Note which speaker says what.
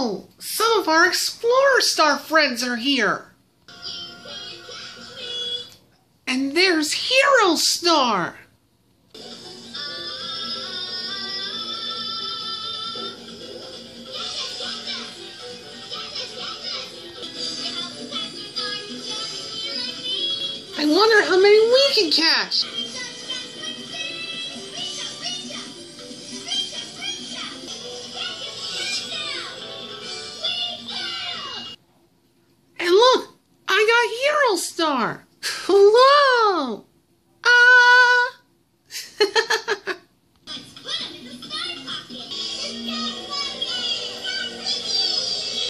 Speaker 1: Oh, some of our Explorer Star friends are here. And there's Hero Star. I wonder how many we can catch. And look, I got Hero Star.